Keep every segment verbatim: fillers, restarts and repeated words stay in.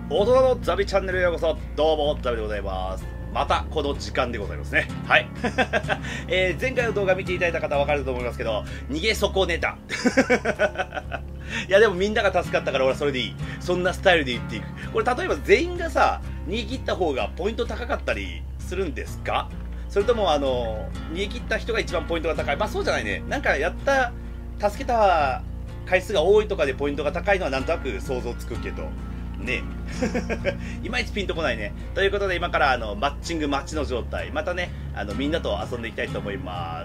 大人のザビチャンネルへようこそ。どうもザビでございます。またこの時間でございますね。はい、えー、前回の動画見ていただいた方は分かると思いますけど、逃げ損ねたいやでもみんなが助かったから俺はそれでいい。そんなスタイルで言っていく。これ例えば全員がさ逃げ切った方がポイント高かったりするんですか？それともあの逃げ切った人が一番ポイントが高い？まあそうじゃないね。なんかやった助けた回数が多いとかでポイントが高いのはなんとなく想像つくけどねいまいちピンとこないね。ということで今からあのマッチング待ちの状態、またねあのみんなと遊んでいきたいと思います。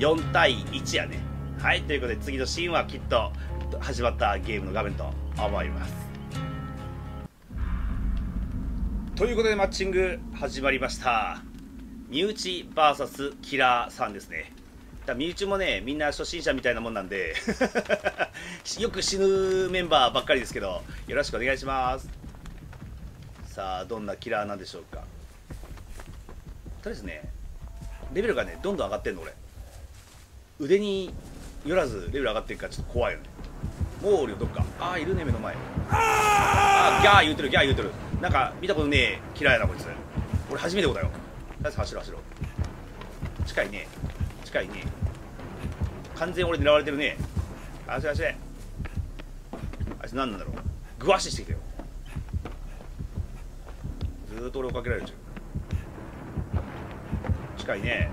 よんたいいちやね。はい、ということで次のシーンはきっと始まったゲームの画面と思います。ということでマッチング始まりました。身内 ブイエス キラーさんですね。身内もねみんな初心者みたいなもんなんでよく死ぬメンバーばっかりですけどよろしくお願いします。さあどんなキラーなんでしょうか。とりあえずねレベルがねどんどん上がってんの。俺腕によらずレベル上がってるからちょっと怖いよね。もうおるよどっか。ああいるね目の前。ああギャー言うてるギャー言うてる。なんか見たことねえキラーやなこいつ。俺初めてことだよ。とりあえず走ろう走ろう。近いね近いね。完全に俺狙われてるね。走れ走れ。あいつ何なんだろう。グワッシしてきたよ。ずーっと俺追っかけられるじゃん。近いね。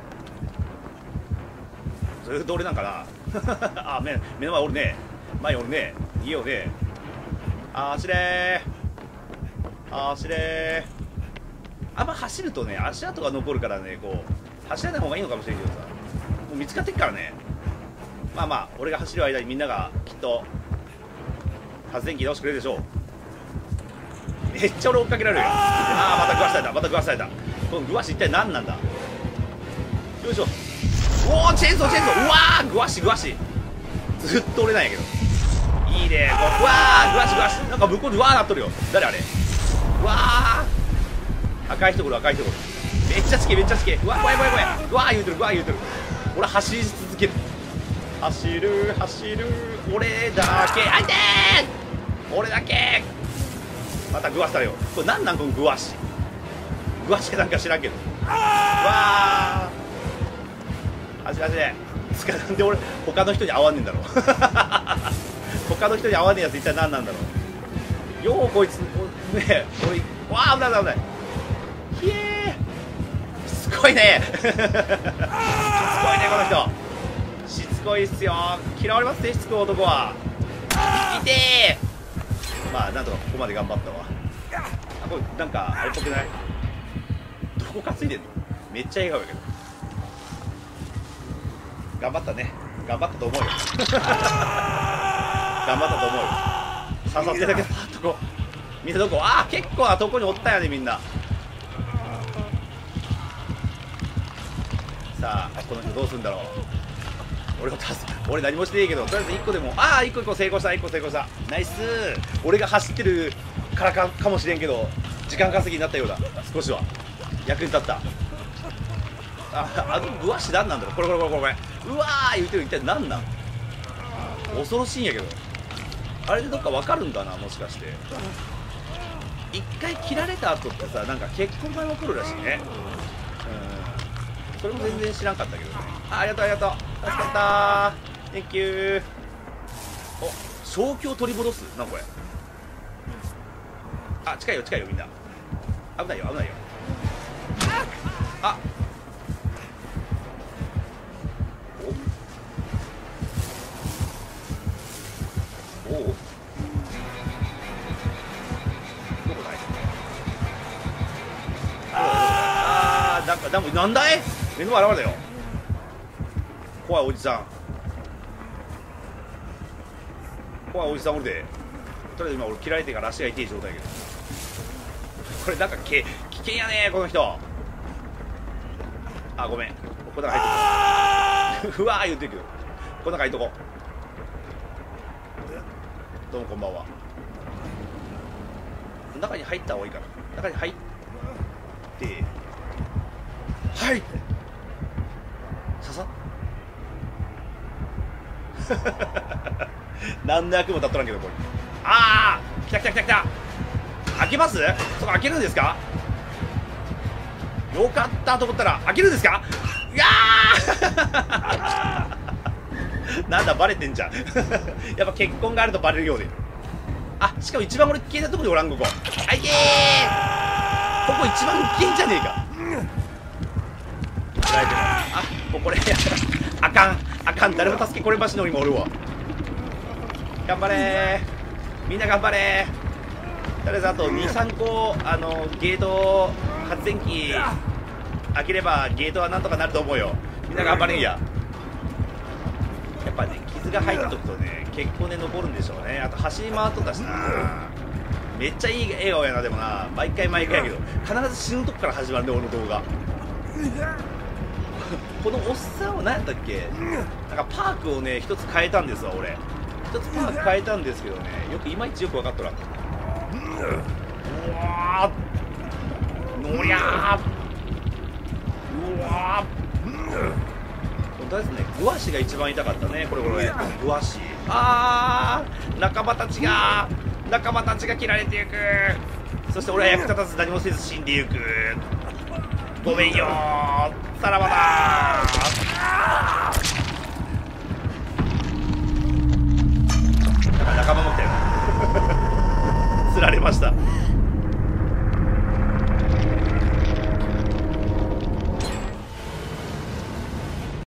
ずーっと俺なんかなあ目目の前おるね。前おるね。逃げようね。あ走れー走れー。あんま走るとね足跡が残るからねこう走らない方がいいのかもしれんけどさ、もう見つかってっからね。まあまあ俺が走る間にみんながきっと発電機直してくれるでしょう。めっちゃ俺追っかけられるよ。ああまたグワされたまたグワされた。このグワシ一体何なんだ。よいしょ。おおチェーンソーチェーンソー。うわーグワシグワシずっと俺なんやけどいいね。こううわーグワシグワシなんか向こうでうわーなっとるよ。誰あれ。うわー赤い人来る赤い人来る。めっちゃつけめっちゃつけ。うわ怖い怖い怖い。うわー言うてるうわー言うてる。俺走り続ける。走る走る俺だけあいてー俺だけ。またグワしたらよ。これなんなんこのグワシ。グワシかなんか知らんけど。うわー走れ走れ。つかなんで俺他の人に会わんねんだろ他の人に会わねえやつ一体何なんだろう。ようこいつね俺わー危ない危ない。ひえーしつこいねしつこいねこの人。しつこいっすよ。嫌われますねしつこい男は。いてー。まあなんとかここまで頑張ったわ。あこれなんかあれっぽくない。どこ担いでんの。めっちゃ笑顔やけど。頑張ったね頑張ったと思うよ頑張ったと思うよ。刺さってたけどとこみんなどこ。ああ結構なとこにおったよねみんな。さあこの人どうするんだろう。俺を助俺何もしていいけどとりあえずいっこでも。ああいっこいっこ成功したいっこ成功した。ナイスー。俺が走ってるからかかもしれんけど時間稼ぎになったようだ。少しは役に立った。ああのグワシ何なんだろう。これこれこれこれこれうわー言うてる。一体何なん。恐ろしいんやけどあれでどっか分かるんかなもしかして。一回切られた後ってさなんか血痕が残るらしいね。うんそれも全然知らんかったけどね。あありがとうありがとう助かったー Thank you。 お正気を取り戻すなんこれ。あ近いよ近いよみんな。危ないよ危ないよ。あおおおどこだい。ああなんかでもなんだい目の前現れたよ。怖いおじさん怖いおじさんおるで。とりあえず今俺切られてから足が痛い状態やけどこれなんかけ危険やねこの人。あごめんこの中入っとこううわー言うてるけどこの中入っとこう。どうもこんばんは。中に入った方がいいかな。中に入ってはい刺さ何の役も立っとらんけどこれ。ああ来た来た来た来た。 開けます？そこ開けるんですか？よかったと思ったら開けるんですか？いやーなんだバレてんじゃんやっぱ結婚があるとバレるようで。あ、しかも一番俺消えたところでおらん。ここあいけー、ここ一番消えんじゃねえか。あ、もうこれあかんあかん、誰も助けこれましのにもおるわ。頑張れー、みんな頑張れー。とりあえずあとにさんこあのゲート発電機開ければゲートはなんとかなると思うよ。みんな頑張れんや。やっぱね、傷が入っとくとね結構ね残るんでしょうね。あと走り回っとったしな。めっちゃいい笑顔やな。でもな、毎回毎回やけど必ず死ぬとこから始まるね、俺の動画このおっさんは何やったっけ、なんかパークをね一つ変えたんですわ。俺一つパーク変えたんですけどね、よくいまいちよく分かっとらん。うわー、のりゃー、うわー、とりあえずね、グワシが一番痛かったね。これこれグワシ、あー、仲間たちが仲間たちが切られていく。そして俺は役立たず何もせず死んでいく。ごめんよー、さらばだー。